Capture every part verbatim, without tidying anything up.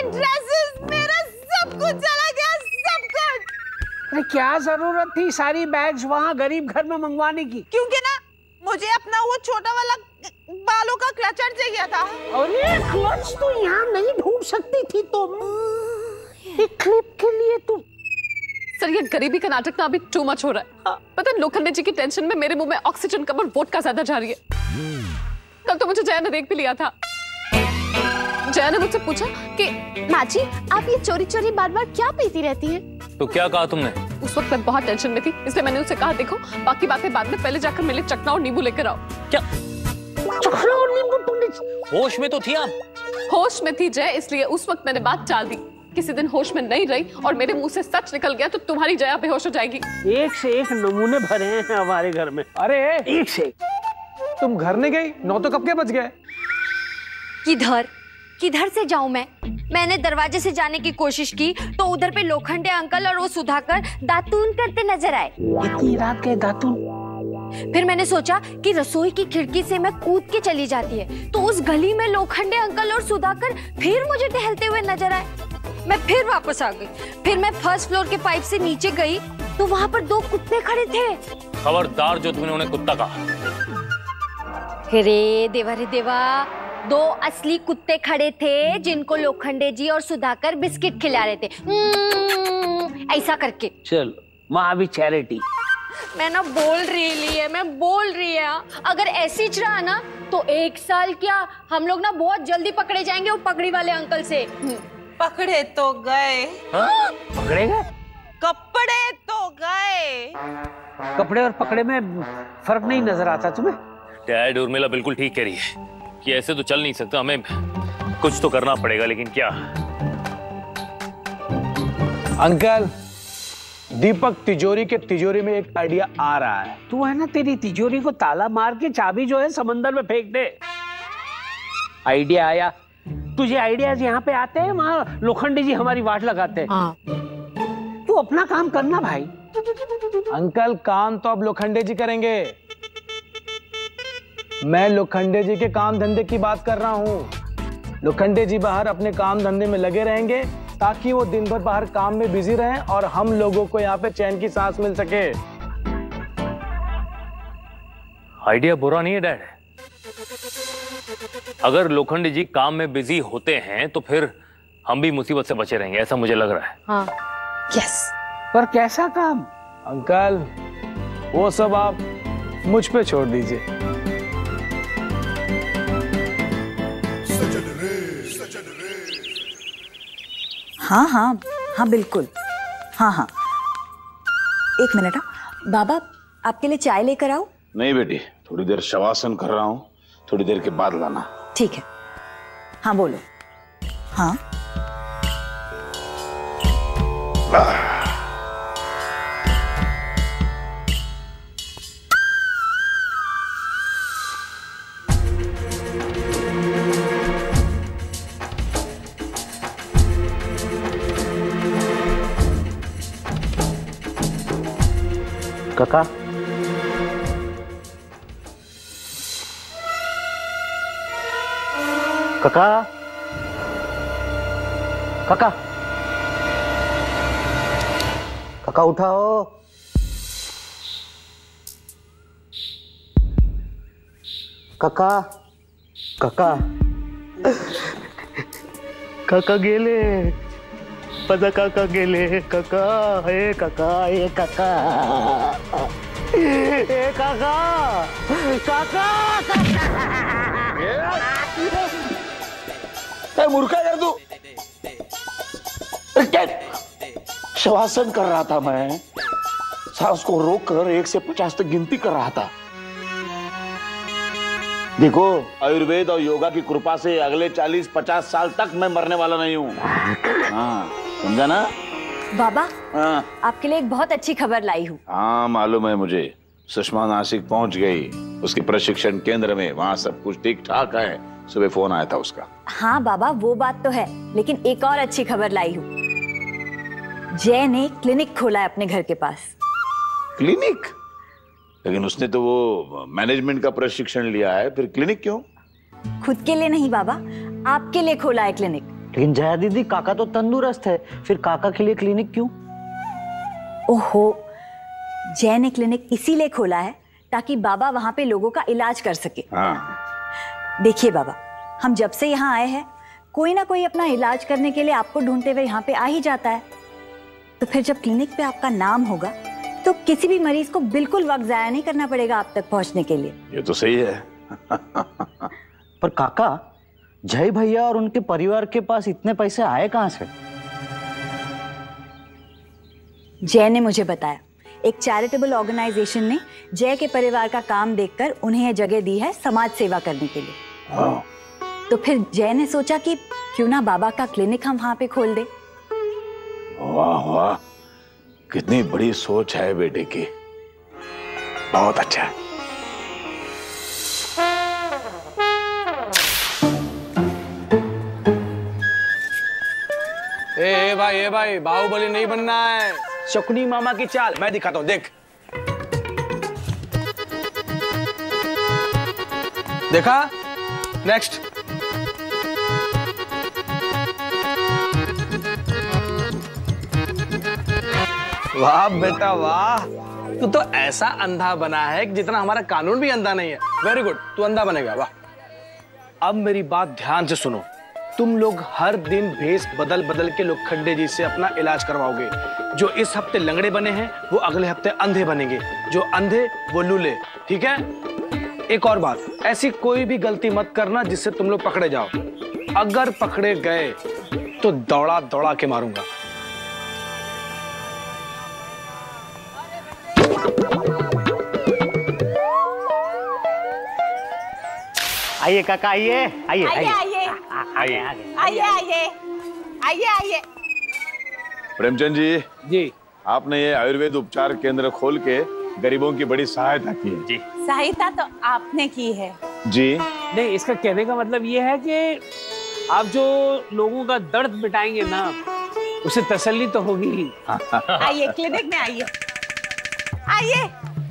Dresses, मेरा सब कुछ चला गया, सब कुछ। अरे क्या जरूरत थी सारी बैग्स वहाँ गरीब घर में मंगवाने की? क्योंकि ना मुझे अपना वो छोटा वाला बालों का क्लचर चाहिए था। अरे क्लच तो यहाँ नहीं ढूंढ सकती थी तुम, एक क्लिप के लिए तुम। सर ये गरीबी का नाटक ना अभी टू मच हो रहा है। हाँ। पता है लोखंडे जी की टेंशन में मेरे मुंह में ऑक्सीजन कम और वोडका ज्यादा जा रही है। कल तो मुझे जया ने देख भी लिया था। जया ने मुझसे पूछा कि माँ जी आप ये चोरी चोरी बार बार क्या पीती रहती हैं? तो क्या कहा तुमने? उस वक्त मैं बहुत टेंशन में थी, इसलिए मैंने उससे कहा देखो बाकी बातें बाद में, पहले जाकर मेरे चकना और नींबू लेकर आओ। क्या चकना और नींबू? तुमने होश में तो थी आप? होश में थी जय, इसलिए उस वक्त मैंने बात टाल दी। किसी दिन होश में नहीं रही और मेरे मुंह से सच निकल गया तो तुम्हारी जया बेहोश हो जाएगी। एक से एक नमूने भरे हैं हमारे घर में। अरे एक से एक। तुम घर नहीं गई? नौ तो कब के बज गए? किधर किधर से जाऊं मैं? मैंने दरवाजे से जाने की कोशिश की तो उधर पे लोखंडे अंकल और वो सुधाकर दातून करते नजर आए। इतनी रात के दातून? फिर मैंने सोचा कि रसोई की खिड़की से मैं कूद के चली जाती है तो उस गली में लोखंडे अंकल और सुधाकर फिर मुझे टहलते हुए नजर आए। मैं फिर वापस आ गई। फिर मैं फर्स्ट फ्लोर के पाइप से नीचे गई तो वहाँ पर दो कुत्ते खड़े थे। खबरदार जो तुमने उन्हें कुत्ता कहा। रे देवा रे देवा, दो असली कुत्ते खड़े थे जिनको लोखंडे जी और सुधाकर बिस्किट खिला रहे थे, ऐसा करके। चलो माँ भी चैरिटी। मैं ना बोल रही है, मैं बोल रही है, अगर ऐसी रहा ना तो एक साल क्या हम लोग ना बहुत जल्दी पकड़े जाएंगे वो पगड़ी वाले अंकल से। पकड़े तो गए। हाँ? पकड़े गए? कपड़े तो गए। कपड़े और पकड़े में फर्क नहीं नजर आता तुम्हें? डैड उर्मिला बिल्कुल ठीक कह रही है कि ऐसे तो चल नहीं सकता, हमें कुछ तो करना पड़ेगा, लेकिन क्या? अंकल दीपक तिजोरी के तिजोरी में एक आइडिया आ रहा है। तू है ना तेरी तिजोरी को ताला मार के चाबी जो है समंदर में फेंक दे। आइडिया आया? तुझे आइडियाज यहाँ पे आते हैं, वहाँ लोखंडे जी हमारी वाट लगाते हैं। हाँ। तू अपना काम करना भाई। अंकल काम तो अब लोखंडे जी करेंगे। मैं लोखंडे जी के काम धंधे की बात कर रहा हूँ। लोखंडे जी बाहर अपने काम धंधे में लगे रहेंगे ताकि वो दिन भर बाहर काम में बिजी रहें और हम लोगों को यहाँ पे चैन की सांस मिल सके। आइडिया बुरा नहीं है डैड। अगर लोखंडे जी काम में बिजी होते हैं तो फिर हम भी मुसीबत से बचे रहेंगे, ऐसा मुझे लग रहा है। हाँ। यस। पर कैसा काम? अंकल वो सब आप मुझ पे छोड़ दीजिए। हाँ हाँ हाँ बिल्कुल। हाँ हाँ एक मिनट। हाँ बाबा आपके लिए चाय लेकर आओ? नहीं बेटी, थोड़ी देर शवासन कर रहा हूँ, थोड़ी देर के बाद लाना। ठीक है। हाँ बोलो। हाँ काका काका काका काका उठाओ। काका काका काका गेले, पदा काका गेले। काका हे काका हे काका हे काका काका ए मूर्खा यार तू, शवासन कर रहा था मैं, सांस को रोक कर एक से पचास तक गिनती कर रहा था। देखो आयुर्वेद और योगा की कृपा से अगले चालीस पचास साल तक मैं मरने वाला नहीं हूँ। हाँ समझा ना बाबा? हाँ आपके लिए एक बहुत अच्छी खबर लाई हूँ। हाँ मालूम है मुझे, सुषमा नासिक पहुंच गई उसके प्रशिक्षण केंद्र में, वहाँ सब कुछ ठीक ठाक है, सुबह फोन आया था उसका। हाँ बाबा वो बात तो है, लेकिन एक और अच्छी खबर लाई हूँ। जय ने क्लिनिक खोला है अपने घर के पास। क्लिनिक? लेकिन उसने तो वो मैनेजमेंट का प्रशिक्षण लिया है, फिर क्लिनिक क्यों? खुद के लिए नहीं बाबा, आपके लिए खोला है क्लिनिक। लेकिन जया दीदी काका तो तंदुरुस्त है, फिर काका के लिए क्लिनिक क्यों? ओहो, जय ने क्लिनिक इसीलिए खोला है ताकि बाबा वहां पे लोगों का इलाज कर सके। हाँ। देखिए बाबा, हम जब से यहाँ आए हैं कोई ना कोई अपना इलाज करने के लिए आपको ढूंढते हुए यहाँ पे आ ही जाता है, तो फिर जब क्लिनिक पे आपका नाम होगा तो किसी भी मरीज को बिल्कुल वक्त जाया नहीं करना पड़ेगा आप तक पहुंचने के लिए। ये तो सही है। पर काका, जय भैया और उनके परिवार के पास इतने पैसे आए कहां से? जय ने मुझे बताया, एक चैरिटेबल ऑर्गेनाइजेशन ने जय के परिवार का काम देखकर उन्हें यह जगह दी है समाज सेवा करने के लिए। तो फिर जय ने सोचा कि क्यों ना बाबा का क्लिनिक हम वहां पे खोल दे। वाह वाह, कितनी बड़ी सोच है बेटे की, बहुत अच्छा है। ए, ए भाई ए भाई बाहुबली नहीं बनना है, शकुनी मामा की चाल मैं दिखाता हूं, देख। देखा? नेक्स्ट। वाह बेटा वाह, तू तो ऐसा अंधा बना है कि जितना हमारा कानून भी अंधा नहीं है। वेरी गुड, तू अंधा बनेगा। वाह। अब मेरी बात ध्यान से सुनो, तुम लोग हर दिन भेष बदल बदल के लोखंडे जी से अपना इलाज करवाओगे। जो इस हफ्ते लंगड़े बने हैं वो अगले हफ्ते अंधे बनेंगे, जो अंधे वो लूले, ठीक है? एक और बात, ऐसी कोई भी गलती मत करना जिससे तुम लोग पकड़े जाओ। अगर पकड़े गए तो दौड़ा दौड़ा के मारूंगा। आइए काका, आइए आइए आइए आइए आइए आइए आइए आइए आइए। प्रेमचंद जी, जी आपने ये आयुर्वेद उपचार केंद्र खोल के गरीबों की बड़ी सहायता की है। जी सहायता तो आपने की है जी। नहीं, इसका कहने का मतलब ये है कि आप जो लोगों का दर्द मिटाएंगे ना, उसे तसल्ली तो होगी ही। आइए क्लिनिक में आइए आइए।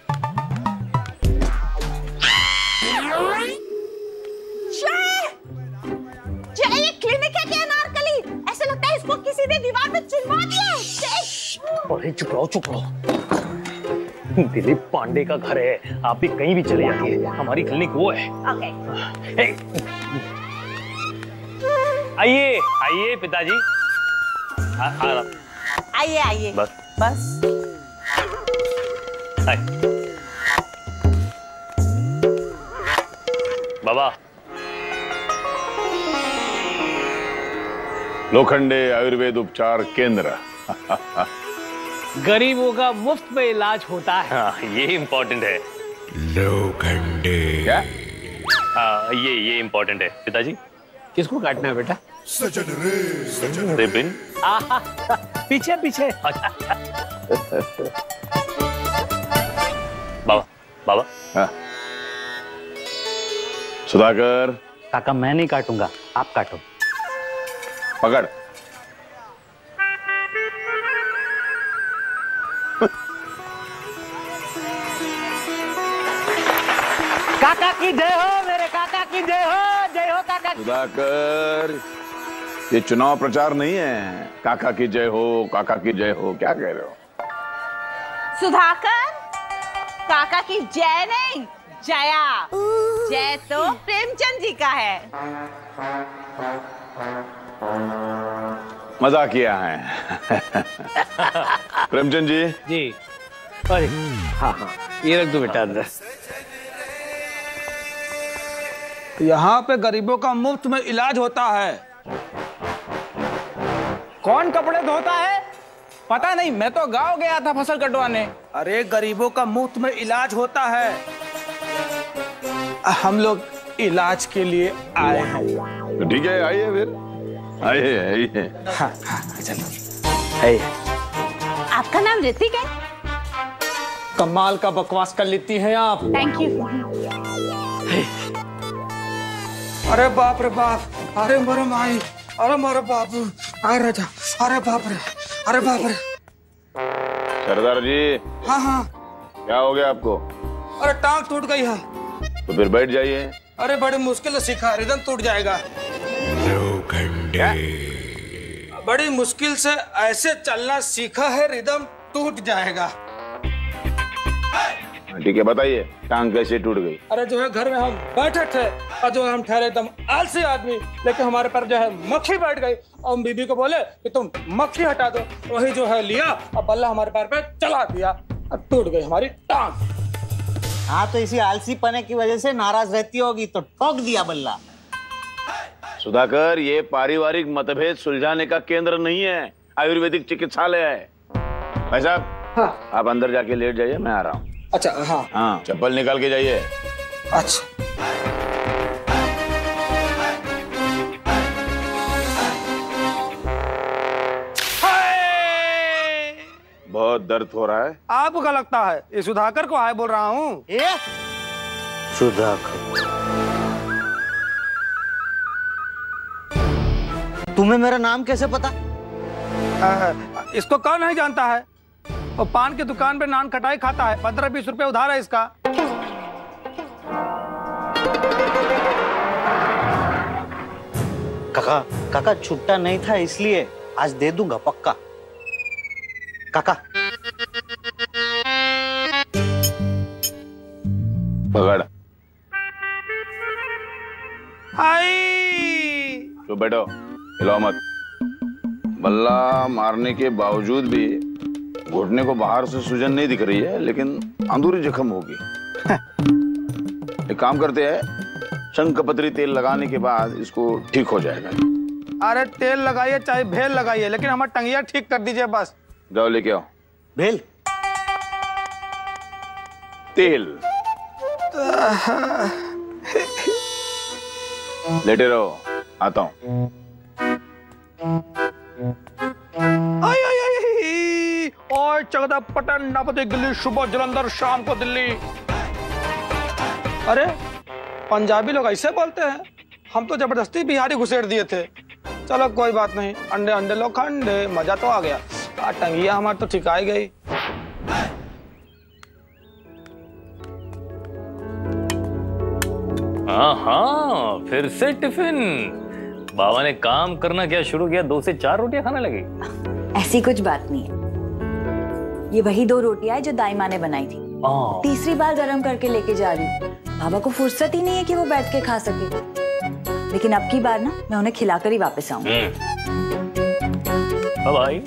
जय, ये क्लिनिक है क्या अनारकली? ऐसे लगता है इसको किसी ने दीवार में चिनवा दिया है। अरे चुप रहो चुप रहो, दिलीप पांडे का घर है, आप भी कहीं भी चले जाइए, हमारी क्लिनिक वो है। ओके। आइए आइए पिताजी, आइए आइए। बस बस बाबा। लोखंडे आयुर्वेद उपचार केंद्र, गरीबों का मुफ्त में इलाज होता है। हाँ, ये इम्पोर्टेंट है। लोखंडे क्या? हाँ, ये ये इम्पोर्टेंट है पिताजी। किसको काटना है बेटा? सजन रे सजन रिबन। पीछे पीछे। बाबा बाबा। हाँ। सुधाकर। काका मैं नहीं काटूंगा, आप काटो। पकड़। काका की जय हो, मेरे काका की जय हो, जय हो काका। सुधाकर, ये चुनाव प्रचार नहीं है। काका की जय हो, काका की जय हो, क्या कह रहे हो? सुधाकर, काका की जय नहीं, जया। जय तो प्रेमचंद जी का है। मजाक किया है। प्रेमचंद जी। जी। अरे हाँ हाँ, ये रख दो बेटा अंदर। यहाँ पे गरीबों का मुफ्त में इलाज होता है। कौन कपड़े धोता है? पता नहीं, मैं तो गांव गया था फसल कटवाने। अरे गरीबों का मुफ्त में इलाज होता है। हम लोग इलाज के लिए आए हैं। ठीक है, आइए फिर, आइए आइए। हाँ, हाँ, चलो आइए। आपका नाम ऋतिक है? कमाल का बकवास कर लेती हैं आप। Thank you. अरे बाप रे बाप, अरे मेरे माई, अरे मेरे बाबू, अरे राजा, अरे बाप रे, अरे बाप रे। सरदार जी। हाँ हाँ। क्या हो गया आपको? अरे टांग टूट गई है। तो फिर बैठ जाइए। अरे बड़ी मुश्किल से सीखा, रिदम टूट जाएगा। लोखंडे। बड़ी मुश्किल से ऐसे चलना सीखा है, रिदम टूट जाएगा। ठीक है, बताइए टांग कैसे टूट गई? अरे जो है घर में हम बैठे थे और जो है हम ठहरे एकदम आलसी आदमी, लेकिन हमारे पर जो है मक्खी बैठ गई और हम बीबी को बोले कि तुम मक्खी हटा दो, वही जो है लिया और बल्ला हमारे पैर पे चला दिया और टूट गई हमारी टांग। हाँ, तो इसी आलसी पने की वजह से नाराज रहती होगी तो ठोक दिया बल्ला। सुधाकर, ये पारिवारिक मतभेद सुलझाने का केंद्र नहीं है, आयुर्वेदिक चिकित्सालय है। भाई साहब, हाँ। आप अंदर जाके लेट जाइए, मैं आ रहा हूँ। अच्छा, हाँ हाँ, चप्पल निकाल के जाइए। अच्छा। बहुत दर्द हो रहा है। आपको क्या लगता है ये सुधाकर को हाय बोल रहा हूँ? ये सुधाकर, तुम्हें मेरा नाम कैसे पता? आ, इसको कौन नहीं जानता है? वो पान की दुकान पे नान खटाई खाता है, पंद्रह बीस रुपए उधार है इसका। काका, काका छुट्टा नहीं था इसलिए आज दे दूंगा पक्का। काका पकड़। हाय, तो बैठो, हिलाओ मत। बल्ला मारने के बावजूद भी घुटने को बाहर से सूजन नहीं दिख रही है, लेकिन अंदरूनी जख्म होगी। एक काम करते हैं, शंखपत्री तेल लगाने के बाद इसको ठीक हो जाएगा। अरे तेल लगाइए चाहे भेल लगाइए, लेकिन हमारा टंगिया ठीक कर दीजिए बस। जाओ लेके आओ। भेल? तेल। लेटे रहो, आता हूं। आई आई आई, और चगदा पटन नापते दिल्ली, सुबह जलंधर, शाम को दिल्ली। अरे पंजाबी लोग ऐसे बोलते हैं, हम तो जबरदस्ती बिहारी घुसेड़ दिए थे। चलो कोई बात नहीं, अंडे अंडे लोखंडे, मजा तो आ गया। आ, टंगिया हमारी तो ठिकाई गई। हाँ हाँ, फिर से टिफिन। बाबा ने काम करना क्या शुरू किया, दो से चार रोटियां खाने लगी। ऐसी कुछ बात नहीं है, ये वही दो रोटियां है जो दाई माँ ने बनाई थी। तीसरी बार गरम करके लेके जा रही हूँ। बाबा को फुर्सत ही नहीं है कि वो बैठ के खा सके, लेकिन अब की बार ना मैं उन्हें खिलाकर ही वापस आऊंगी। बाय।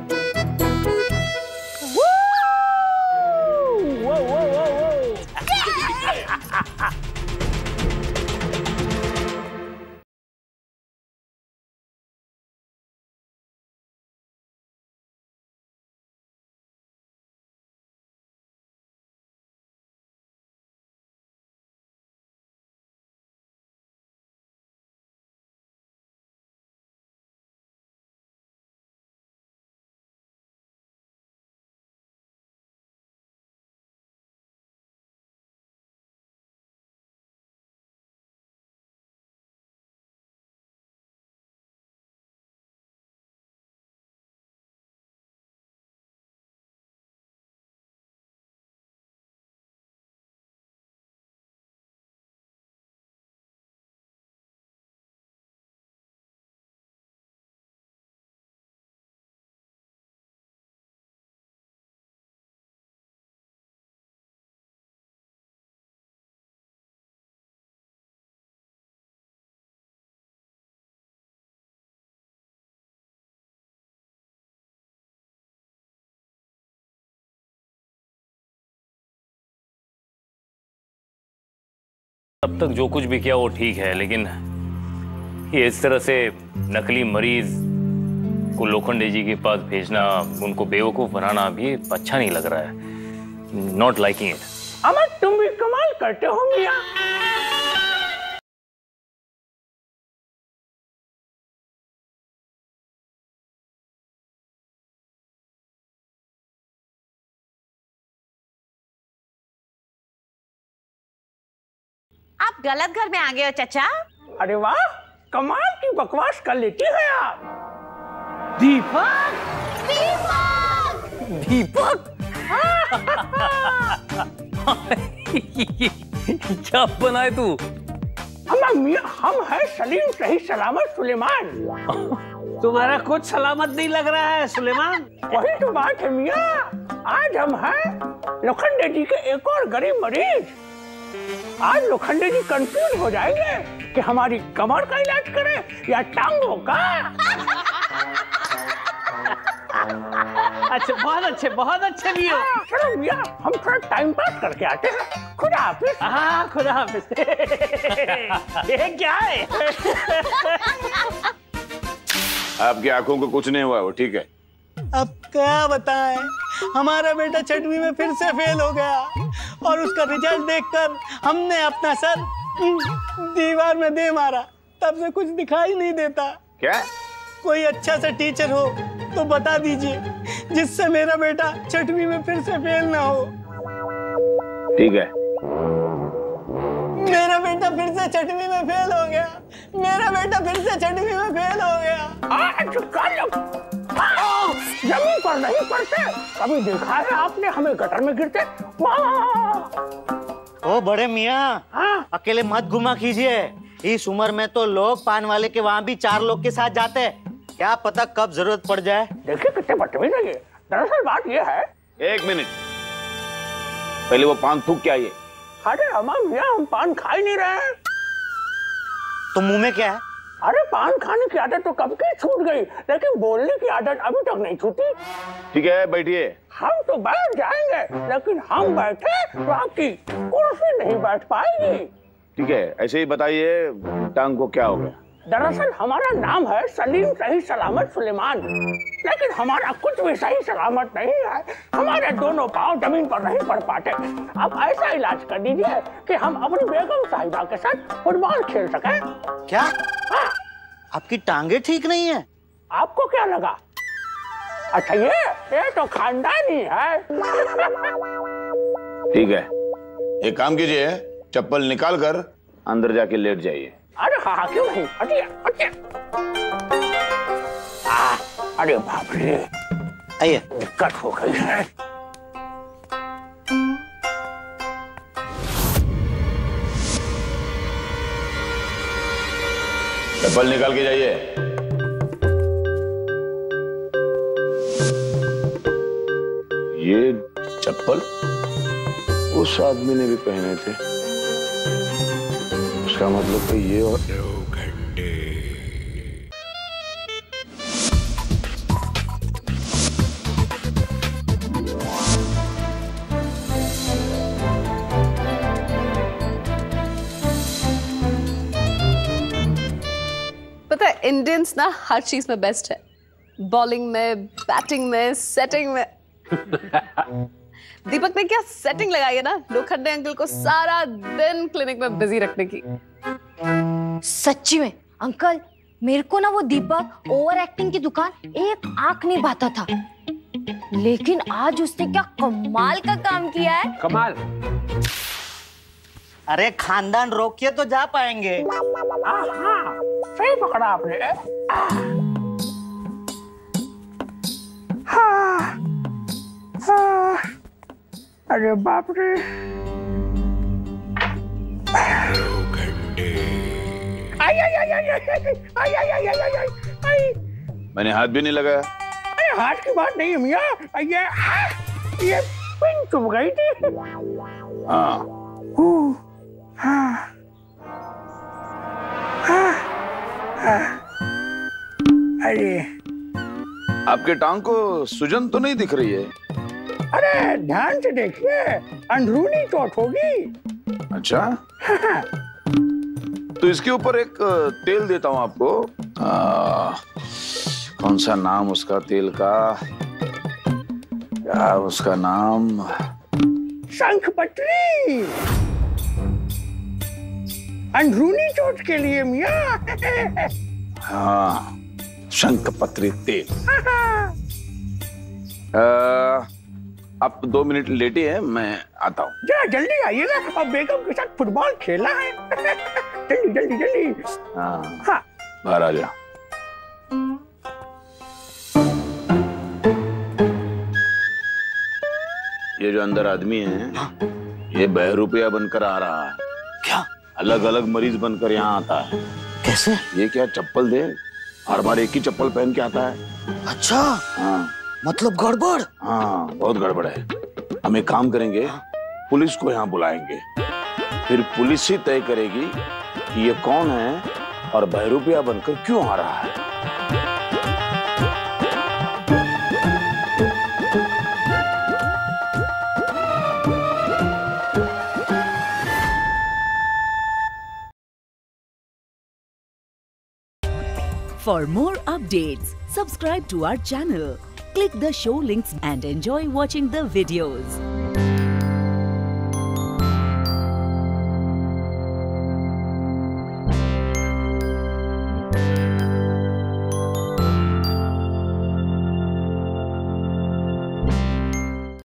अब तक जो कुछ भी किया वो ठीक है, लेकिन ये इस तरह से नकली मरीज को लोखंडे जी के पास भेजना, उनको बेवकूफ बनाना भी अच्छा नहीं लग रहा है। Not liking it. अमर, तुम भी कमाल करते हो मियां। आप गलत घर में आ गए हो चाचा। अरे वाह, कमाल की बकवास कर लेती है आप। दीपक, दीपक, दीपक। क्या बनाए तू? हम मियाँ हम है सलीम सही सलामत सुलेमान। तुम्हारा कुछ सलामत नहीं लग रहा है सुलेमान। वही तो बात है मियाँ, आज हम हैं लोखंडे जी के एक और गरीब मरीज। आज लोखंडे जी कंफ्यूज हो जाएंगे कि हमारी कमर का इलाज करें या टांगों का। अच्छा, बहुत अच्छे बहुत अच्छे मियाँ। चलो मियाँ हम थोड़ा टाइम पास करके आते हैं। खुदा हाफिज। हाँ खुदा हाफिज। ये क्या है? आपकी आंखों को कुछ नहीं हुआ, वो ठीक है। अब क्या बताएं, हमारा बेटा छठवीं में फिर से फेल हो गया और उसका रिजल्ट देखकर हमने अपना सर दीवार में दे मारा। तब से कुछ दिखाई नहीं देता। क्या? कोई अच्छा सा टीचर हो तो बता दीजिए जिससे मेरा बेटा छठवीं में फिर से फेल ना हो। ठीक है। मेरा बेटा फिर से छठवीं में फेल हो गया। मेरा बेटा फिर से छठवीं में फेल हो गया। जमीन पर नहीं पड़ते। कभी देखा है आपने हमें गटर में गिरते? ओ बड़े मियाँ, अकेले मत घुमा कीजिए। इस उम्र में तो लोग पान वाले के वहाँ भी चार लोग के साथ जाते हैं। क्या पता कब जरूरत पड़ जाए। देखिए कितने बदतमीज है ये। दरअसल बात ये है। एक मिनट, पहले वो पान फूक के आइए। अरे अम्मा मियाँ हम पान खा ही नहीं रहे हैं। तो मुंह में क्या है? अरे पान खाने की आदत तो कब की छूट गई, लेकिन बोलने की आदत अभी तक नहीं छूटी। ठीक है बैठिए। हम तो बैठ जाएंगे, लेकिन हम बैठे तो आपकी कुर्सी नहीं बैठ पाएगी। ठीक है, ऐसे ही बताइए टांग को क्या हो गया? दरअसल हमारा नाम है सलीम सही सलामत सुलेमान, लेकिन हमारा कुछ भी सही सलामत नहीं है। हमारे दोनों पाँव जमीन पर नहीं पड़ पाते। अब ऐसा इलाज कर दीजिए कि हम अपनी बेगम साहिबा के साथ फुटबॉल खेल सकें। क्या? हाँ। आपकी टांगे ठीक नहीं है? आपको क्या लगा? अच्छा ये ये तो खानदानी है। ठीक है, एक काम कीजिए, चप्पल निकाल कर अंदर जाके लेट जाइए। अरे हाँ हाँ क्यों नहीं, हटिए हटिए। अरे बाप रे, आइए। दिक्कत हो गई है। चप्पल निकाल के जाइए। ये चप्पल उस आदमी ने भी पहने थे, उसका मतलब तो ये और पता है इंडियंस ना हर चीज में बेस्ट है। बॉलिंग में, बैटिंग में, सेटिंग में। दीपक ने क्या सेटिंग लगाई है ना लोखंडे अंकल को सारा दिन क्लिनिक में बिजी रखने की। सच्ची में अंकल, मेरे को ना वो दीपक ओवर एक्टिंग की दुकान एक आंख नहीं भाता था, लेकिन आज उसने क्या कमाल का काम किया है। कमाल? अरे खानदान रोकिए तो जा पाएंगे। हाँ, सही पकड़ा आपने। हाँ, हाँ, अरे बाप रे। आई आई आई आई आई आई आई आई आई आई। मैंने हाथ भी नहीं लगाया। अरे हाथ की बात नहीं है मियाँ, ये ये पिन चुभ गई थी। हाँ हाँ हाँ हाँ। अरे आपके टांग को सूजन तो नहीं दिख रही है? अरे ध्यान से देखिए, अंदरूनी चोट होगी। अच्छा। तो इसके ऊपर एक तेल देता हूं आपको। आ, कौन सा नाम उसका तेल का? क्या उसका नाम? शंख पत्री। अंदरूनी चोट के लिए मियाँ। हाँ, शंख पत्री तेल। आप दो मिनट लेटे हैं, मैं आता हूँ। जरा जल्दी आइएगा, और बेगम के साथ फुटबॉल खेलना है। जल्दी जल्दी जल्दी। हाँ, हाँ। बाहर आ जा। ये जो अंदर आदमी है, हाँ? ये बहरूपिया बनकर आ रहा है। क्या? अलग अलग मरीज बनकर यहाँ आता है। कैसे? ये क्या चप्पल दे, हर बार एक ही चप्पल पहन के आता है। अच्छा, हाँ मतलब गड़बड़। हाँ बहुत गड़बड़ है। हम एक काम करेंगे, पुलिस को यहाँ बुलाएंगे, फिर पुलिस ही तय करेगी कि ये कौन है और बहरूपिया बनकर क्यों आ रहा है। For more updates, subscribe to our channel, click the show links and enjoy watching the videos.